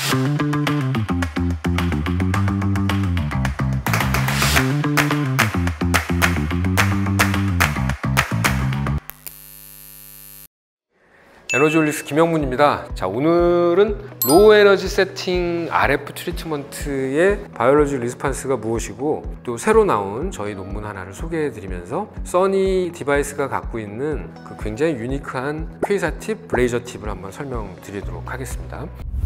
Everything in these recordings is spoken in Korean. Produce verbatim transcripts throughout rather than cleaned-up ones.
에너지홀릭스 김영문입니다. 자, 오늘은 로우 에너지 세팅 알에프 트리트먼트의 바이올로지 리스판스가 무엇이고 또 새로 나온 저희 논문 하나를 소개해 드리면서 써니 디바이스가 갖고 있는 그 굉장히 유니크한 퀘이사 팁, 브레이저 팁을 한번 설명드리도록 하겠습니다.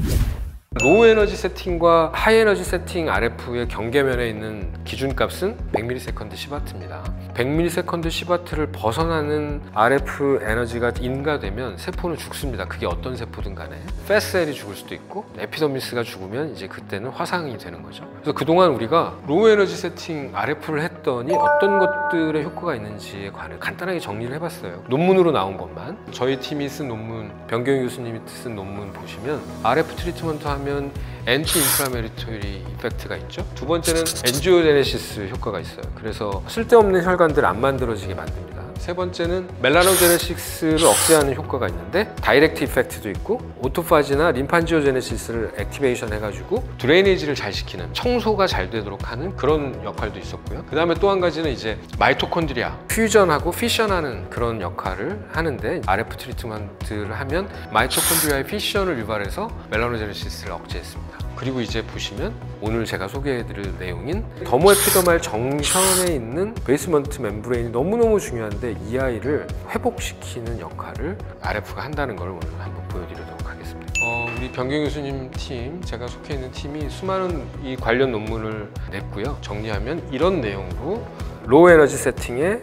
로우 에너지 세팅과 하이 에너지 세팅 알에프의 경계면에 있는 기준값은 백 밀리세컨드 시바트입니다. 백 밀리세컨드 시바트를 벗어나는 알에프 에너지가 인가되면 세포는 죽습니다. 그게 어떤 세포든 간에. 패스셀이 죽을 수도 있고 에피더미스가 죽으면 이제 그때는 화상이 되는 거죠. 그래서 그동안 우리가 로우 에너지 세팅 알에프를 했더니 어떤 것들의 효과가 있는지에 관해 간단하게 정리를 해봤어요. 논문으로 나온 것만. 저희 팀이 쓴 논문, 변경희 교수님이 쓴 논문 보시면 알에프 트리트먼트 하면 엔티 인프라메리토리 이펙트가 있죠. 두 번째는 엔지오제네시스 효과가 있어요. 그래서 쓸데없는 혈관들 안 만들어지게 만듭니다. 세 번째는 멜라노제네시스를 억제하는 효과가 있는데 다이렉트 이펙트도 있고 오토파지나 림판지오제네시스를 액티베이션 해가지고 드레이니지를 잘 시키는, 청소가 잘 되도록 하는 그런 역할도 있었고요. 그 다음에 또 한 가지는 이제 마이토콘드리아 퓨전하고 피션하는 그런 역할을 하는데 알에프 트리트먼트를 하면 마이토콘드리아의 피션을 유발해서 멜라노제네시스를 억제했습니다. 그리고 이제 보시면 오늘 제가 소개해드릴 내용인 더모에피더말 정션에 있는 베이스먼트 멤브레인이 너무너무 중요한데 이 아이를 회복시키는 역할을 알에프가 한다는 걸 오늘 한번 보여드리도록 하겠습니다. 어, 우리 변경희 교수님 팀, 제가 속해 있는 팀이 수많은 이 관련 논문을 냈고요. 정리하면 이런 내용으로 로우 에너지 세팅의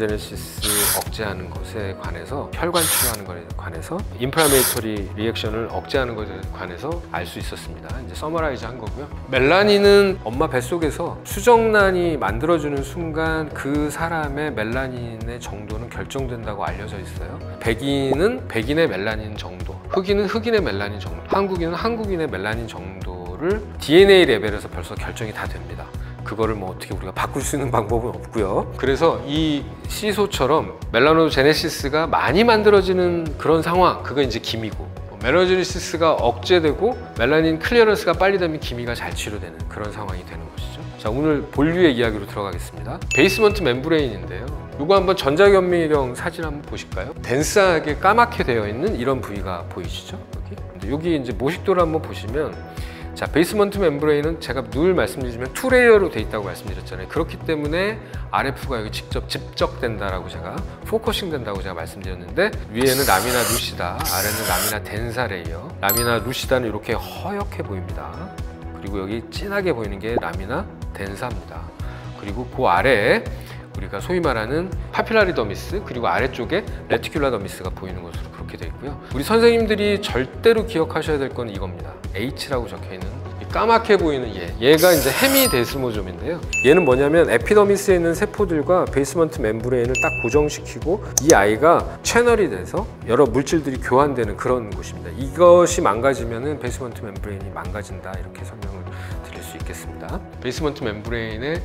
멜라노제네시스 억제하는 것에 관해서, 혈관 치료하는 것에 관해서, 인프라메이토리 리액션을 억제하는 것에 관해서 알 수 있었습니다. 이제 서머라이즈 한 거고요. 멜라닌은 엄마 뱃속에서 수정란이 만들어주는 순간 그 사람의 멜라닌의 정도는 결정된다고 알려져 있어요. 백인은 백인의 멜라닌 정도, 흑인은 흑인의 멜라닌 정도, 한국인은 한국인의 멜라닌 정도를 디엔에이 레벨에서 벌써 결정이 다 됩니다. 그거를 뭐 어떻게 우리가 바꿀 수 있는 방법은 없고요. 그래서 이 시소처럼 멜라노제네시스가 많이 만들어지는 그런 상황, 그거 이제 기미고, 멜라노제네시스가 억제되고 멜라닌 클리어런스가 빨리 되면 기미가 잘 치료되는 그런 상황이 되는 것이죠. 자, 오늘 본류의 이야기로 들어가겠습니다. 베이스먼트 멤브레인인데요. 이거 한번 전자견미경 사진 한번 보실까요? 덴스하게 까맣게 되어 있는 이런 부위가 보이시죠? 여기? 근데 여기 이제 모식도를 한번 보시면, 자, 베이스먼트 멤브레인은 제가 늘 말씀드리지만 투 레이어로 돼 있다고 말씀드렸잖아요. 그렇기 때문에 알에프가 여기 직접 집적된다라고 제가, 포커싱 된다고 제가 말씀드렸는데, 위에는 라미나 루시다, 아래는 라미나 덴사 레이어. 라미나 루시다는 이렇게 허옇게 보입니다. 그리고 여기 진하게 보이는 게 라미나 덴사입니다. 그리고 그 아래에 우리가 소위 말하는 파필라리 더미스, 그리고 아래쪽에 레티큘라 더미스가 보이는 것으로 그렇게 되어 있고요. 우리 선생님들이 절대로 기억하셔야 될 건 이겁니다. H라고 적혀있는 이 까맣게 보이는 얘, 얘가 이제 헤미데스모좀인데요. 얘는 뭐냐면 에피더미스에 있는 세포들과 베이스먼트 멤브레인을 딱 고정시키고 이 아이가 채널이 돼서 여러 물질들이 교환되는 그런 곳입니다. 이것이 망가지면은 베이스먼트 멤브레인이 망가진다, 이렇게 설명을 드릴 수 있겠습니다. 베이스먼트 멤브레인의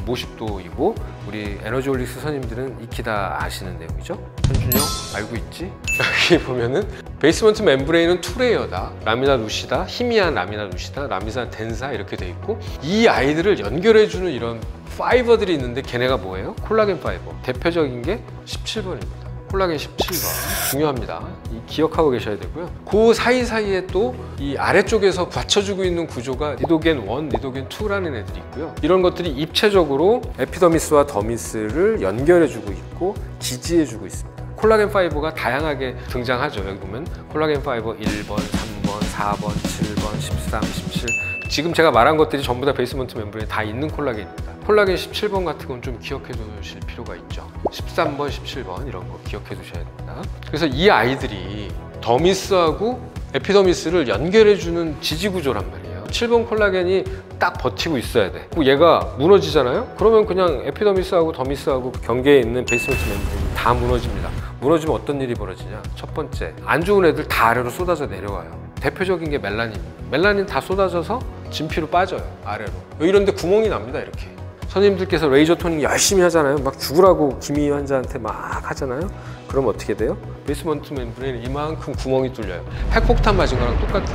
모식도이고, 우리 에너지홀릭스 선생님들은 익히 다 아시는 내용이죠. 현준이 형 알고 있지? 여기 보면은 베이스먼트 멤브레인은 투 레이어다, 라미나 루시다, 희미한 라미나 루시다, 라미나 덴사 이렇게 돼 있고, 이 아이들을 연결해주는 이런 파이버들이 있는데 걔네가 뭐예요? 콜라겐 파이버. 대표적인 게 십칠 번입니다. 콜라겐 십칠 번 중요합니다. 이 기억하고 계셔야 되고요. 그 사이사이에 또 이 아래쪽에서 받쳐주고 있는 구조가 니도겐 일, 니도겐 이라는 애들이 있고요. 이런 것들이 입체적으로 에피더미스와 더미스를 연결해주고 있고 지지해주고 있습니다. 콜라겐 파이버가 다양하게 등장하죠. 여기 보면 콜라겐 파이버 일 번, 삼 번, 사 번, 칠 번, 십삼, 십칠. 지금 제가 말한 것들이 전부 다 베이스먼트 멤브레인에 다 있는 콜라겐입니다. 콜라겐 십칠 번 같은 건 좀 기억해 두실 필요가 있죠. 십삼 번, 십칠 번 이런 거 기억해 두셔야 됩니다. 그래서 이 아이들이 더미스하고 에피더미스를 연결해주는 지지구조란 말이에요. 칠 번 콜라겐이 딱 버티고 있어야 돼. 그리고 얘가 무너지잖아요? 그러면 그냥 에피더미스하고 더미스하고 경계에 있는 베이스먼트 멤브레인이 다 무너집니다. 무너지면 어떤 일이 벌어지냐? 첫 번째, 안 좋은 애들 다 아래로 쏟아져 내려와요. 대표적인 게 멜라닌. 멜라닌 다 쏟아져서 진피로 빠져요, 아래로. 이런 데 구멍이 납니다, 이렇게. 선생님들께서 레이저 토닝 열심히 하잖아요. 막 죽으라고 기미 환자한테 막 하잖아요. 그럼 어떻게 돼요? 베이스먼트 멤브레인에 이만큼 구멍이 뚫려요. 핵폭탄 맞은 거랑 똑같아요.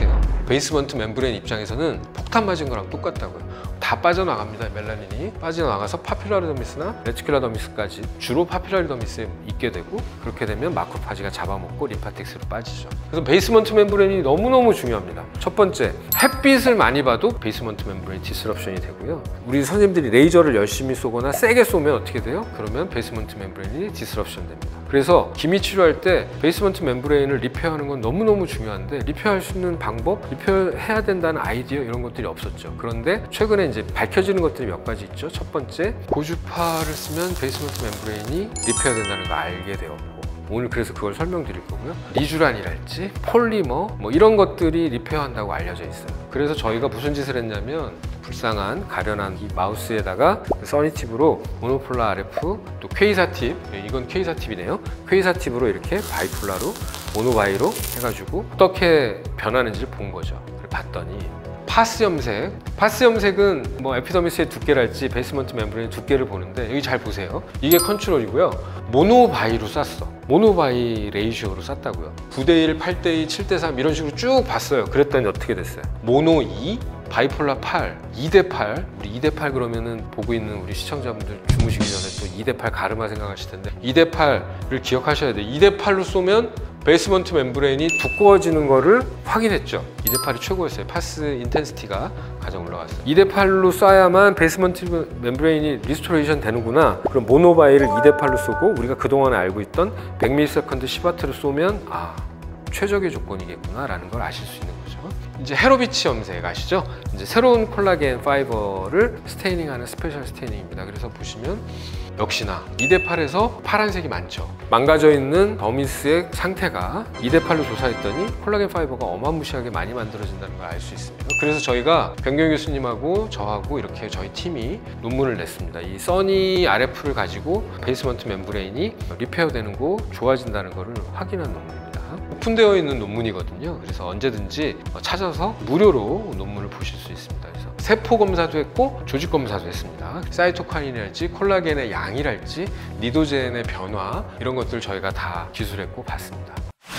베이스먼트 멤브레인 입장에서는 폭탄 맞은 거랑 똑같다고요. 다 빠져나갑니다. 멜라닌이 빠져나가서 파필라리더미스나 레티큘라더미스까지 주로 파필라리더미스에 있게 되고, 그렇게 되면 마크로파지가 잡아먹고 림파틱스로 빠지죠. 그래서 베이스먼트 멤브레인이 너무너무 중요합니다. 첫 번째, 햇빛을 많이 봐도 베이스먼트 멤브레인 디스럽션이 되고요. 우리 선생님들이 레이저를 열심히 쏘거나 세게 쏘면 어떻게 돼요? 그러면 베이스먼트 멤브레인이 디스럽션 됩니다. 그래서 기미 치료할 때 베이스먼트 멤브레인을 리페어하는 건 너무너무 중요한데, 리페어할 수 있는 방법, 리페어해야 된다는 아이디어 이런 것들이 없었죠. 그런데 최근에 이제 밝혀지는 것들이 몇 가지 있죠. 첫 번째, 고주파를 쓰면 베이스먼트 멤브레인이 리페어 된다는 걸 알게 되었고, 오늘 그래서 그걸 설명드릴 거고요. 리쥬란이랄지 폴리머 뭐 이런 것들이 리페어한다고 알려져 있어요. 그래서 저희가 무슨 짓을 했냐면, 불쌍한 가련한 이 마우스에다가 써니팁으로 모노폴라 알에프, 또 퀘이사팁, 이건 퀘이사팁이네요. 퀘이사팁으로 이렇게 바이폴라로 모노바이로 해가지고 어떻게 변하는지를 본 거죠. 그걸 봤더니 파스 염색, 파스 염색은 뭐 에피더미스의 두께랄지 베이스먼트 멤브레인의 두께를 보는데, 여기 잘 보세요. 이게 컨트롤이고요. 모노바이로 쐈어. 모노바이 레이시오로 쐈다고요. 구 대 일, 팔 대 이, 칠 대 삼 이런 식으로 쭉 봤어요. 그랬더니 어떻게 됐어요? 모노 이, 바이폴라 팔, 이 대 팔. 우리 이 대 팔 그러면은 보고 있는 우리 시청자분들 주무시기 전에 또 이 대 팔 가르마 생각하실 텐데, 이 대 팔을 기억하셔야 돼요. 이 대 팔로 쏘면 베이스먼트 멤브레인이 두꺼워지는 거를 확인했죠. 이 대 팔이 최고였어요. 파스 인텐시티가 가장 올라갔어요. 이 대 팔로 쏴야만 베이스먼트 멤브레인이 리스토레이션 되는구나. 그럼 모노바이를 이 대 팔로 쏘고, 우리가 그동안 알고 있던 백 밀리세컨드 시바트로 쏘면 아, 최적의 조건이겠구나 라는 걸 아실 수 있는 거죠. 이제 헤로비치 염색 아시죠? 이제 새로운 콜라겐 파이버를 스테이닝하는 스페셜 스테이닝입니다. 그래서 보시면 역시나 이 대 팔에서 파란색이 많죠. 망가져 있는 더미스의 상태가 이 대 팔로 조사했더니 콜라겐 파이버가 어마무시하게 많이 만들어진다는 걸 알 수 있습니다. 그래서 저희가 변경 교수님하고 저하고 이렇게 저희 팀이 논문을 냈습니다. 이 써니 알에프를 가지고 베이스먼트 멤브레인이 리페어되는 거 좋아진다는 것을 확인한 논문입니다. 오픈되어 있는 논문이거든요. 그래서 언제든지 찾아서 무료로 논문을 보실 수 있습니다. 그래서 세포 검사도 했고 조직 검사도 했습니다. 사이토카인이랄지 콜라겐의 양이랄지 니도젠의 변화 이런 것들 저희가 다 기술했고 봤습니다.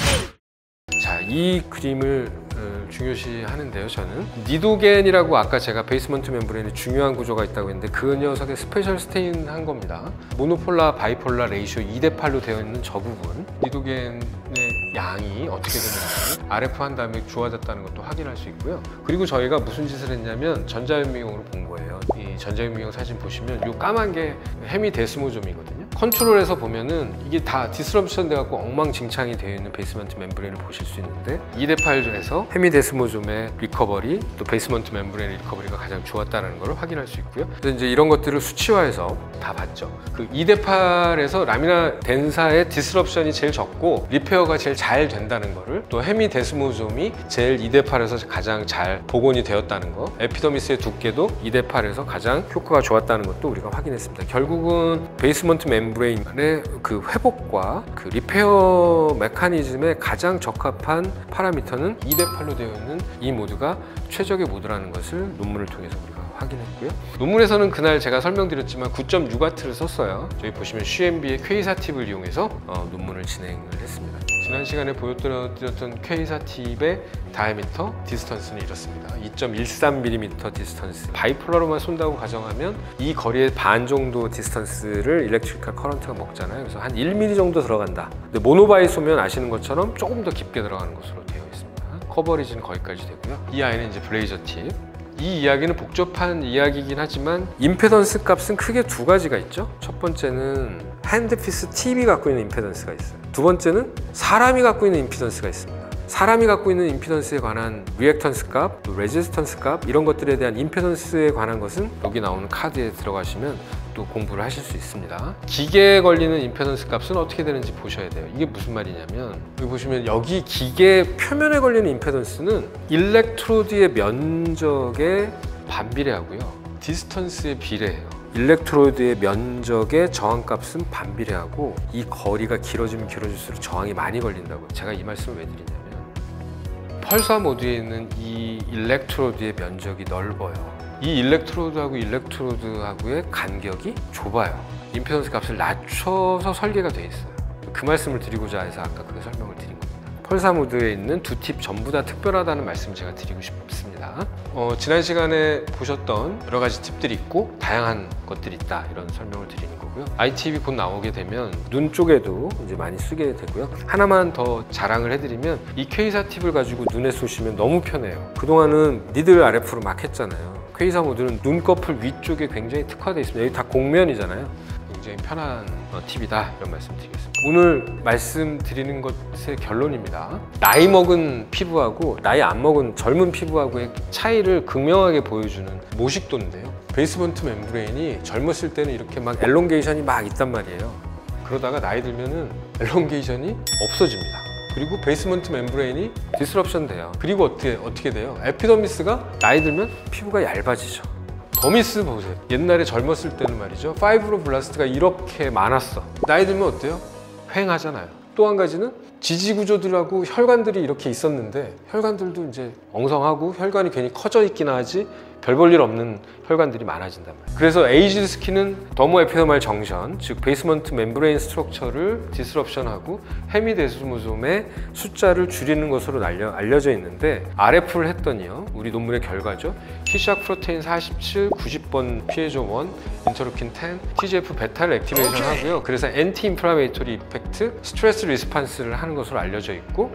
자, 이 그림을 중요시 하는데요. 저는 니도겐이라고 아까 제가 베이스먼트 멤브레인에 중요한 구조가 있다고 했는데, 그 녀석의 스페셜 스테인 한 겁니다. 모노폴라 바이폴라 레이시오 이 대 팔로 되어 있는 저 부분, 니도겐의 양이 어떻게 되는지 알에프 한 다음에 좋아졌다는 것도 확인할 수 있고요. 그리고 저희가 무슨 짓을 했냐면 전자현미경으로 본 거예요. 이 전자현미경 사진 보시면 이 까만 게 헤미데스모좀이거든요. 컨트롤에서 보면은 이게 다 디스럽션 돼갖고 엉망진창이 되어 있는 베이스먼트 멤브레인을 보실 수 있는데, 이 대 팔에서 헤미데스모좀의 리커버리, 또 베이스먼트 멤브레인 리커버리가 가장 좋았다는 걸 확인할 수 있고요. 그래서 이제 이런 것들을 수치화해서 다 봤죠. 그 이 대 팔에서 라미나 덴사의 디스럽션이 제일 적고 리페어가 제일 잘 된다는 거를, 또 헤미데스모좀이 제일 이 대 팔에서 가장 잘 복원이 되었다는 거, 에피더미스의 두께도 이 대 팔에서 가장 효과가 좋았다는 것도 우리가 확인했습니다. 결국은 베이스먼트 멤브레인의 그 회복과 그 리페어 메커니즘에 가장 적합한 파라미터는 이 대 팔로 되어 있는 이 모드가 최적의 모드라는 것을 논문을 통해서 우리가 확인했고요. 논문에서는 그날 제가 설명드렸지만 구 점 육 와트를 썼어요. 저기 보시면 씨엠비의 퀘이사팁을 이용해서 어, 논문을 진행을 했습니다. 지난 시간에 보여드렸던 퀘이사팁의 다이아미터 디스턴스는 이렇습니다. 이 점 일삼 밀리미터 디스턴스. 바이폴라로만 쏜다고 가정하면 이 거리의 반 정도 디스턴스를 일렉트리컬 커런트가 먹잖아요. 그래서 한 일 밀리미터 정도 들어간다. 근데 모노바이 쏘면 아시는 것처럼 조금 더 깊게 들어가는 것으로 되어 있습니다. 커버리지는 거기까지 되고요. 이 아이는 이제 블레이저 팁. 이 이야기는 복잡한 이야기이긴 하지만 임페던스 값은 크게 두 가지가 있죠. 첫 번째는 핸드피스 팁이 갖고 있는 임페던스가 있어요. 두 번째는 사람이 갖고 있는 임피던스가 있습니다. 사람이 갖고 있는 임피던스에 관한 리액턴스 값, 또 레지스턴스 값 이런 것들에 대한 임피던스에 관한 것은 여기 나오는 카드에 들어가시면 또 공부를 하실 수 있습니다. 기계에 걸리는 임피던스 값은 어떻게 되는지 보셔야 돼요. 이게 무슨 말이냐면 여기 보시면 여기 기계 표면에 걸리는 임피던스는 일렉트로드의 면적에 반비례하고요. 디스턴스에 비례해요. 일렉트로드의 면적의 저항값은 반비례하고 이 거리가 길어지면 길어질수록 저항이 많이 걸린다고요. 제가 이 말씀을 왜 드리냐면 펄사 모드에 있는 이 일렉트로드의 면적이 넓어요. 이 일렉트로드하고 일렉트로드하고의 간격이 좁아요. 임피던스 값을 낮춰서 설계가 돼 있어요. 그 말씀을 드리고자 해서 아까 그 설명을 드린 겁니다. 펄사 모드에 있는 두 팁 전부 다 특별하다는 말씀 제가 드리고 싶습니다. 어, 지난 시간에 보셨던 여러 가지 팁들이 있고 다양한 것들이 있다, 이런 설명을 드리는 거고요. 아이팁이 곧 나오게 되면 눈 쪽에도 이제 많이 쓰게 되고요. 하나만 더 자랑을 해드리면 이 퀘이사 팁을 가지고 눈에 쏘시면 너무 편해요. 그동안은 니들 알에프로 막 했잖아요. 퀘이사 모드는 눈꺼풀 위쪽에 굉장히 특화되어 있습니다. 여기 다 곡면이잖아요. 굉장히 편한 어, 팁이다, 이런 말씀 드리겠습니다. 오늘 말씀드리는 것의 결론입니다. 나이 먹은 피부하고 나이 안 먹은 젊은 피부하고의 차이를 극명하게 보여주는 모식도인데요. 베이스먼트 멤브레인이 젊었을 때는 이렇게 막 엘롱게이션이 막 있단 말이에요. 그러다가 나이 들면은 엘롱게이션이 없어집니다. 그리고 베이스먼트 멤브레인이 디스럽션 돼요. 그리고 어떻게, 어떻게 돼요? 에피더미스가 나이 들면 피부가 얇아지죠. 더미스 보세요. 옛날에 젊었을 때는 말이죠, 파이브로블라스트가 이렇게 많았어. 나이 들면 어때요? 휑하잖아요. 또 한 가지는 지지구조들하고 혈관들이 이렇게 있었는데 혈관들도 이제 엉성하고 혈관이 괜히 커져 있긴 하지 별 볼 일 없는 혈관들이 많아진단 말이에요. 그래서 에이지드 스킨은 더모 에피더말 정션, 즉 베이스먼트 멤브레인 스트럭처를 디스럽션하고 헤미데스모솜의 숫자를 줄이는 것으로 알려, 알려져 있는데 알에프를 했더니요, 우리 논문의 결과죠, 히샥 프로테인 사십칠, 구십 번 피에조 일, 인터루킨 십, 티지에프 베타를 액티베이션 하고요. 그래서 엔티 인플라메이토리 이펙트, 스트레스 리스판스를 하는 것으로 알려져 있고,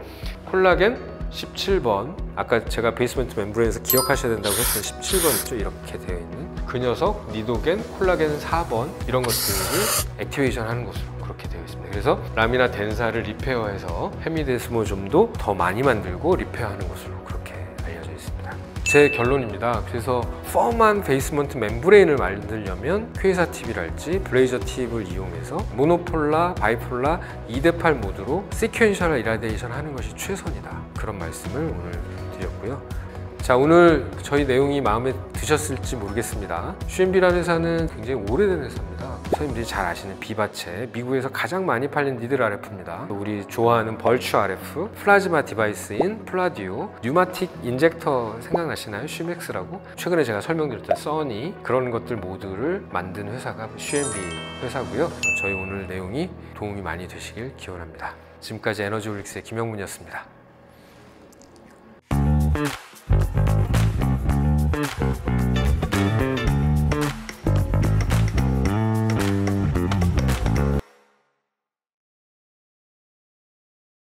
콜라겐 십칠 번, 아까 제가 베이스먼트 멤브레인에서 기억하셔야 된다고 했던 십칠 번 있죠? 이렇게 되어 있는 그 녀석, 니도겐, 콜라겐 사 번, 이런 것들을 액티베이션 하는 것으로 그렇게 되어 있습니다. 그래서 라미나 덴사를 리페어해서 헤미데스모좀도 더 많이 만들고 리페어하는 것으로 그렇게 알려져 있습니다. 제 결론입니다. 그래서 펌한 베이스먼트 멤브레인을 만들려면 퀘이사 팁이랄지 블레이저 팁을 이용해서 모노폴라, 바이폴라, 이 대 팔 모드로 시퀀셜 이라디에이션 하는 것이 최선이다, 그런 말씀을 오늘 드렸고요. 자, 오늘 저희 내용이 마음에 드셨을지 모르겠습니다. 슈엠비라는 회사는 굉장히 오래된 회사입니다. 선생님들이 잘 아시는 비바체, 미국에서 가장 많이 팔린 니들 알에프입니다. 우리 좋아하는 벌추 알에프, 플라즈마 디바이스인 플라디오, 뉴마틱 인젝터 생각나시나요? 슈맥스라고. 최근에 제가 설명드렸던 써니, 그런 것들 모두를 만든 회사가 슈엠비 회사고요. 저희 오늘 내용이 도움이 많이 되시길 기원합니다. 지금까지 에너지올릭스의 김영문이었습니다. Thank you.